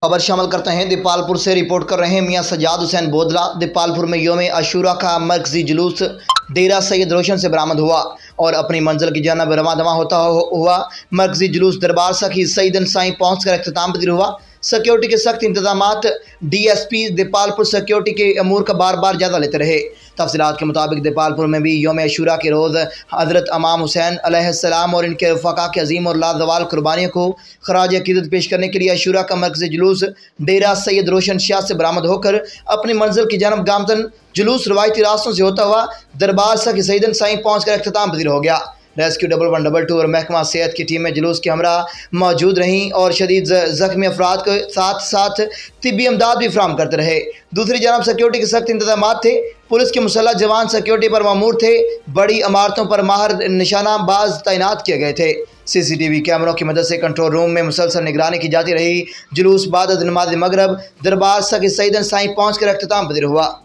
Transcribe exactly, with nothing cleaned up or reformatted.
खबर शामिल करते हैं। दीपालपुर से रिपोर्ट कर रहे हैं मियां सजाद हुसैन बोदला। दीपालपुर में योम आशूरा का मरकजी जुलूस डेरा सैयद रोशन से बरामद हुआ और अपनी मंजिल की जानब रवां दवां होता हुआ मरकजी जुलूस दरबार सखी सईदन साई पहुँच कर अख्ताम पजीर हुआ। सिक्योरिटी के सख्त इंतजाम D S P Dipalpur security के अमूर का बार बार जायजा लेते रहे। तफसीलात के मुताबिक दीपालपुर में भी योम आशूरा के रोज़ हज़रत इमाम हुसैन अलैहिस्सलाम और इनके रफ़ाक़ा की अजीम और लाजवाल कुर्बानियों को खराज अक़ीदत पेश करने के लिए आशूरा का मरकज़ी जुलूस डेरा सैयद रोशन शाह से बरामद होकर अपनी मंजिल की जानब गामजन। जुलूस रवायती रास्तों से होता हुआ दरबार सखी सईदन साई पहुँच कर अख्ताम पजीर हो गया। Rescue double one double two और महकमा सेहत की टीमें जुलूस के हमरा मौजूद रहीं और शदीद ज़ख्मी अफराद के साथ साथ तिब्बी इमदाद भी फराहम करते रहे। दूसरी जानब सिक्योरिटी के सख्त इंतजाम थे। पुलिस के मुसल्लह जवान सिक्योरिटी पर मामूर थे। बड़ी इमारतों पर माहर निशानाबाज तैनात किए गए थे। सी सी टी वी कैमरों की मदद से कंट्रोल रूम में मुसलसल निगरानी की जाती रही। जुलूस बाद नमाज मगरब दरबार सखी सईदन साई पहुँच कर अख्ताम पजीर हुआ।